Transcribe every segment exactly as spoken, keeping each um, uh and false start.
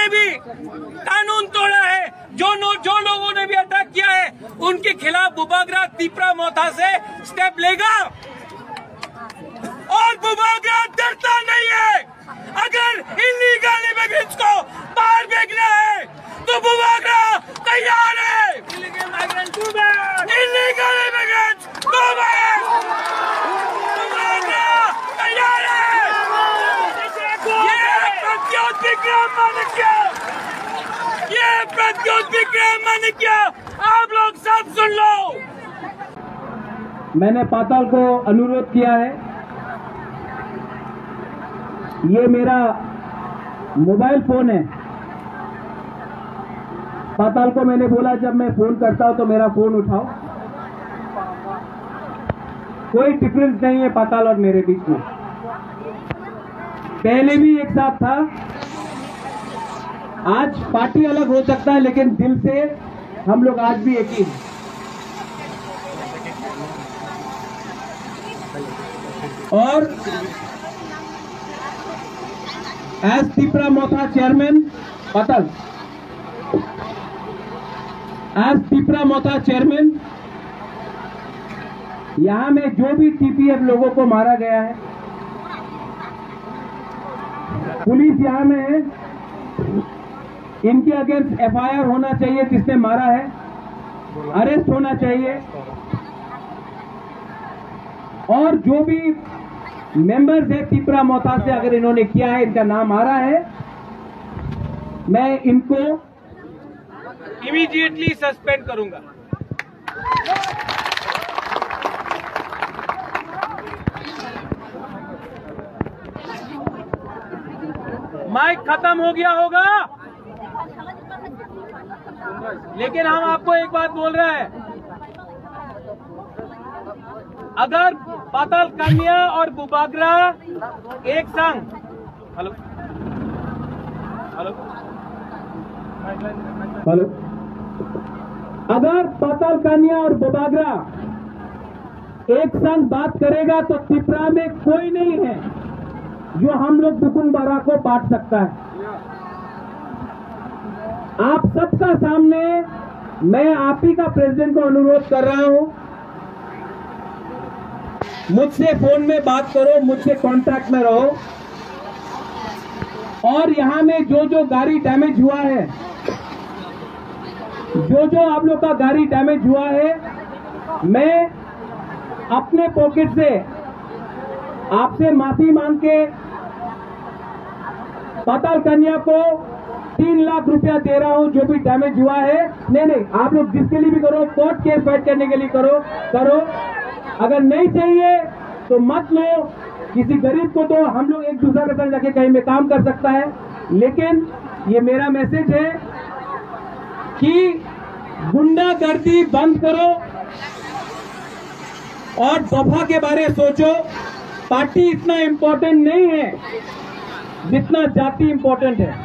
ने भी कानून तोड़ा है, जो नो, जो लोगों ने भी अटैक किया है उनके खिलाफ बुबागरा तीपरा मोथा से स्टेप लेगा। और बुबागरा डरता नहीं है। अगर इलीगल इमिग्रेंट्स को बाहर भेजना है तो बुबागरा तैयार है। इलीगल इमिग्रेंट्स को बाहर बुबागरा तैयार है। ये प्रद्योत विक्रम माणिक्य, ये प्रद्योत विक्रम माणिक्य, आप लोग सब सुन लो। मैंने पाताल को अनुरोध किया है, ये मेरा मोबाइल फोन है। पाताल को मैंने बोला जब मैं फोन करता हूं तो मेरा फोन उठाओ। कोई डिफरेंस नहीं है पाताल और मेरे बीच में, पहले भी एक साथ था। आज पार्टी अलग हो सकता है लेकिन दिल से हम लोग आज भी एक ही हैं। और as Tipra Motha chairman Patal, as Tipra Motha chairman, यहां में जो भी टीपीएफ लोगों को मारा गया है, पुलिस यहां में है, इनके अगेंस्ट एफआईआर होना चाहिए। जिसने मारा है अरेस्ट होना चाहिए। और जो भी मेंबर्स है तीपरा मोथा से अगर इन्होंने किया है, इनका नाम आ रहा है, मैं इनको इमीडिएटली सस्पेंड करूंगा। माइक खत्म हो गया होगा, लेकिन हम आपको एक बात बोल रहे हैं, अगर पाताल कन्या और बुबागरा एक संग, हेलो हेलो हेलो अगर पाताल कन्या और बुबागरा एक संग बात करेगा तो त्रिपुरा में कोई नहीं है जो हम लोग दुकुनबारा को बांट सकता है। आप सबका सामने मैं आप ही का प्रेसिडेंट को अनुरोध कर रहा हूं, मुझसे फोन में बात करो, मुझसे कांटेक्ट में रहो। और यहां में जो जो गाड़ी डैमेज हुआ है, जो जो आप लोग का गाड़ी डैमेज हुआ है, मैं अपने पॉकेट से आपसे माफी मांग के पाताल कन्या को तीन लाख रुपया दे रहा हूं जो भी डैमेज हुआ है। नहीं नहीं, आप लोग जिसके लिए भी करो, कोर्ट केस फाइट करने के लिए करो करो अगर नहीं चाहिए तो मत लो। किसी गरीब को तो हम लोग एक दूसरे के साथ जाके कहीं में काम कर सकता है। लेकिन ये मेरा मैसेज है कि गुंडागर्दी बंद करो और दफा के बारे में सोचो। पार्टी इतना इंपॉर्टेंट नहीं है जितना जाति इंपॉर्टेंट है।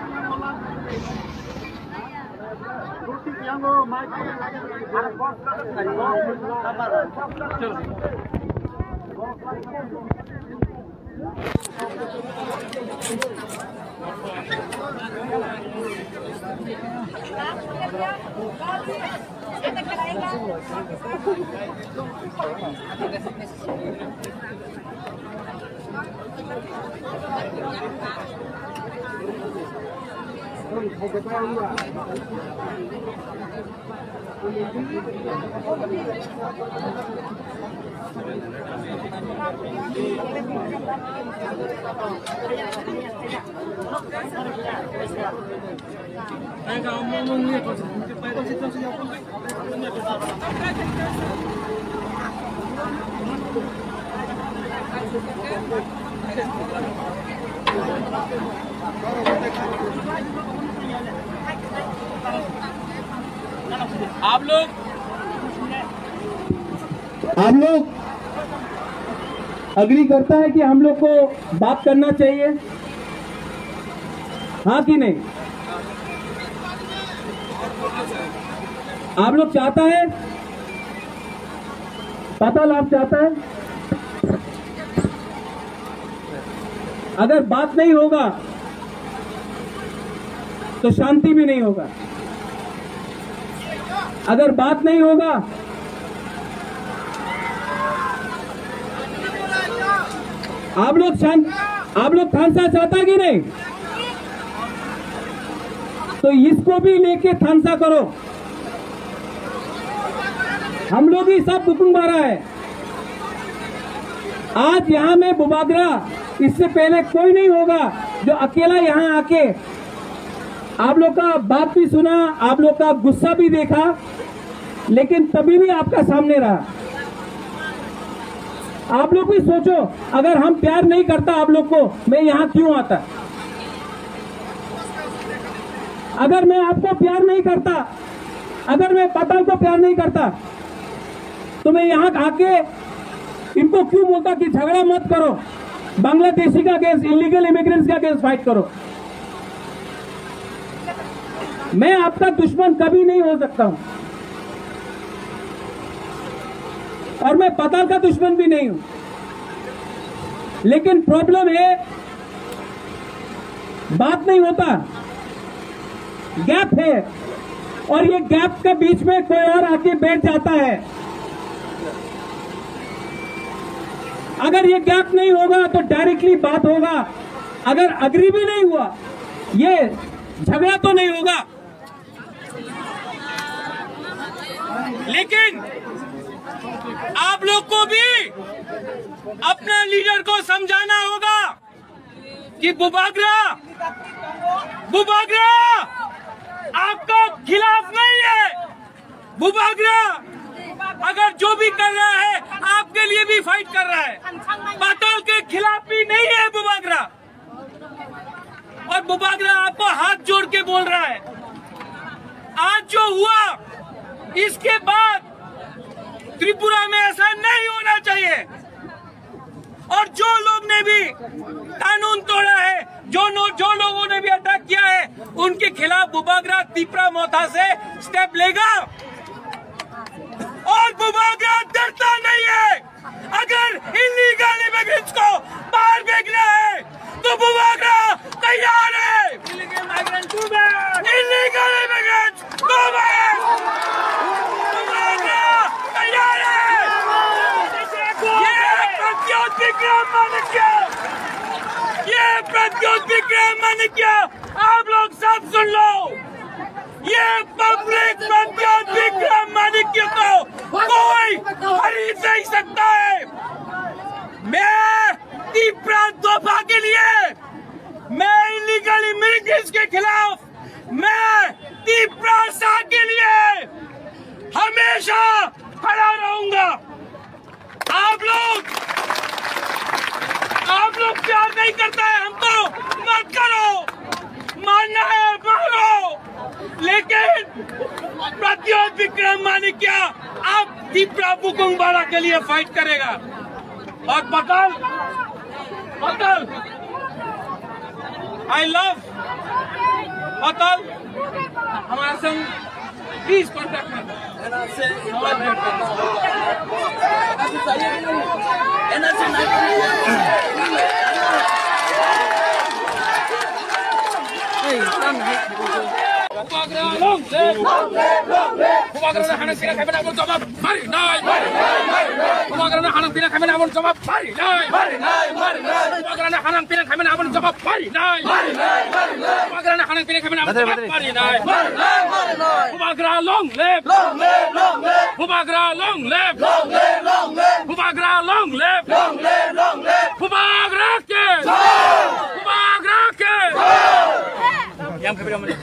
आप लोग आप लोग अग्री करता है कि हम लोग को बात करना चाहिए, हाँ कि नहीं? आप लोग चाहता है, पाताल आप चाहता है? अगर बात नहीं होगा तो शांति भी नहीं होगा। अगर बात नहीं होगा, आप लोग शांत, आप लोग थानसा चाहता कि नहीं? तो इसको भी लेके थानसा करो। हम लोग ही सब बुकुंग मारा है। आज यहां में बुबागरा, इससे पहले कोई नहीं होगा जो अकेला यहां आके आप लोग का बात भी सुना, आप लोग का गुस्सा भी देखा, लेकिन तभी भी आपका सामने रहा। आप लोग भी सोचो, अगर हम प्यार नहीं करता आप लोग को, मैं यहां क्यों आता? अगर मैं आपको प्यार नहीं करता, अगर मैं पठान को प्यार नहीं करता, तो मैं यहां आके इनको क्यों बोलता कि झगड़ा मत करो, बांग्लादेशी का केस, इलीगल इमिग्रेंट्स का केस फाइट करो। मैं आपका दुश्मन कभी नहीं हो सकता हूं, और मैं पठान का दुश्मन भी नहीं हूं, लेकिन प्रॉब्लम है बात नहीं होता, गैप है, और ये गैप के बीच में कोई और आके बैठ जाता है। अगर ये गैप नहीं होगा तो डायरेक्टली बात होगा। अगर अग्री भी नहीं हुआ, ये झगड़ा तो नहीं होगा। लेकिन आप लोग को भी अपना लीडर को समझाना होगा कि बुबागरा बुबागरा आपका खिलाफ नहीं है। बुबागरा अगर जो भी कर रहा है आपके लिए भी फाइट कर रहा है, पठान के खिलाफ भी नहीं है बुबागरा। और बुबागरा आपको हाथ जोड़ के बोल रहा है, आज जो हुआ इसके बाद त्रिपुरा में ऐसा नहीं होना चाहिए। और जो लोग ने भी कानून तोड़ा है, जो नो, जो लोगों ने भी अटैक किया है, उनके खिलाफ बुबागरा तीपरा मोथा से स्टेप लेगा। और बुबागरा डरता नहीं है। अगर इलीगल इमिग्रेंट्स को बाहर भेजना है तो बुबागरा तैयार है। Illegal immigrants go back. Bubagra तैयार है। ये प्रत्युत विक्रम मानिक्या, ये प्रत्युत विक्रम मानिक्या, आप लोग सब सुन लो, ये पब्लिक प्रत्युत विक्रम मानिक्य को कोई खरीद नहीं सकता है। मैं तीपरा तोहफा के लिए, मैं इलीगल इमिग्रेंट्स के खिलाफ, मैं तीपरा सा के लिए हमेशा खड़ा रहूंगा। आप लोग आप लोग प्यार नहीं करता है हमको, मत करो, मानना है मानो, लेकिन प्रत्युत विक्रम मानिक्या आप तीपरा बुकुंग बारा के लिए फाइट करेगा। और पठान पठान आई लव पठान, हमारा संग प्लीज कॉन्टेक्ट करें। Bubagra long live, long live, long live. Bubagra na hanang pina kami na abon jawab, mari nay, mari nay, mari nay. Bubagra na hanang pina kami na abon jawab, mari nay, mari nay, mari nay. Bubagra na hanang pina kami na abon jawab, mari nay, mari nay, mari nay. Bubagra na hanang pina kami na abon jawab, mari nay, mari nay, mari nay. Bubagra long live, long live, long live. Bubagra long live, long live, long live. Bubagra long live, long live, long live. Bubagra ke, Bubagra ke. Yang kami naman.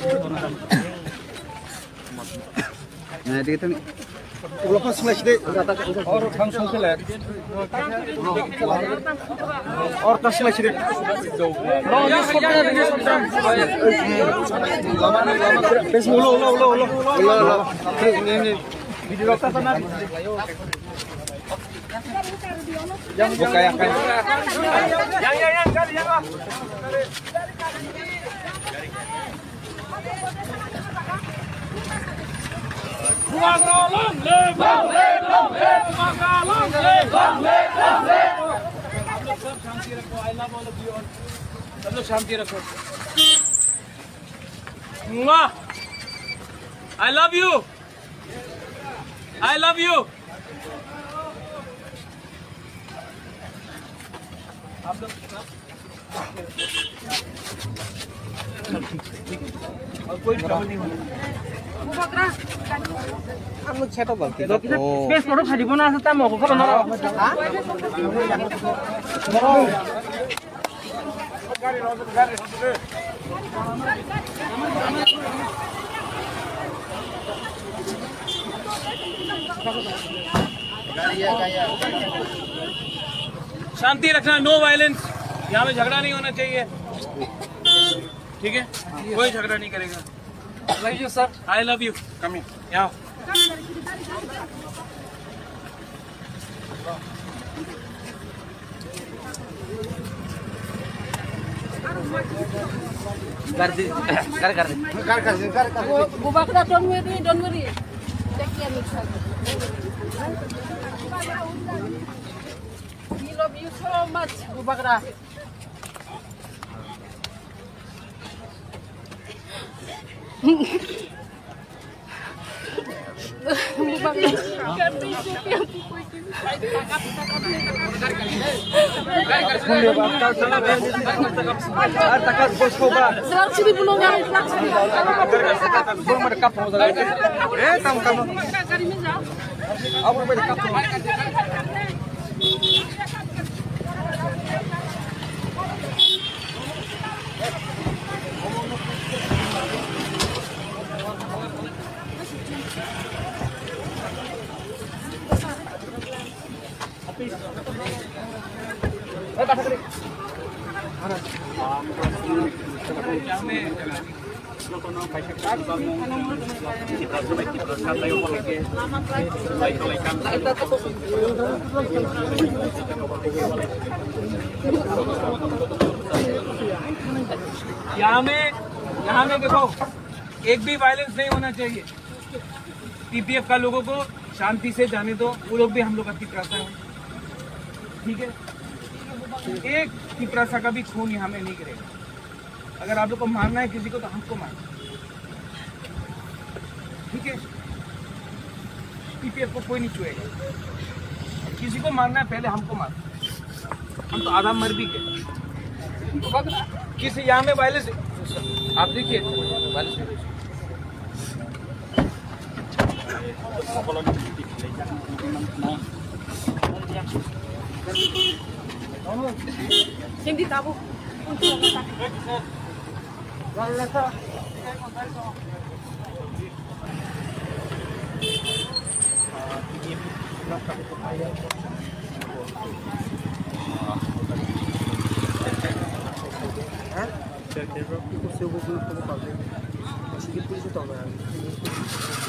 Nah, dito ni. Lepas smash deh. Or langsung ke lab. Or tas smash deh. Long ya sudah ini sudah. Lama lama. Bes mulu ulo ulo ulo. Ulo ulo. Ini ini. Video dokter sana. Yang buka ya kan. Yang yang yang kali yang. Bubagra long live, long live, long live. Bubagra long live, long live, long live. आप लोग सब शांति रखो। I love all of you all. सब लोग शांति रखो। I love you. I love you. आप लोग और कोई ट्रबल नहीं होना। हम लोग छेटो गलती स्पेस करो खाली बना सकता है मौका बना रहा शांति रखना, नो वायलेंस। यहाँ में झगड़ा नहीं होना चाहिए, ठीक है? कोई झगड़ा नहीं करेगा। Love you sir, I love you. कम यहाँ कर दे कर कर दे कर कर कर कर Bubakra, don't worry, don't worry. Take care of yourself. We love you so much, Bubakra. Bubakra, kami supi aku pergi. Seratus ribu nonggal, seratus ribu. eh kamu kamu यहाँ में यहाँ में देखो, एक भी वायलेंस नहीं होना चाहिए। टीपीएफ का लोगों को शांति से जाने दो, वो लोग भी हम लोग की तरह हैं, ठीक है? एक पिपरासा का भी खून यहाँ में नहीं गिरेगा। अगर आप लोग को मारना है किसी को तो हमको मारना, ठीक है? टीपीएफ को कोई नहीं छुएगा। किसी को मारना है पहले हमको मारना, हम तो आधा मर भी गए। किसी यहाँ में वायलेंस आप देखिए, violence Hindi tahu. Hah? Saya kira itu saya bukan tahu. Masih itu itu tahu.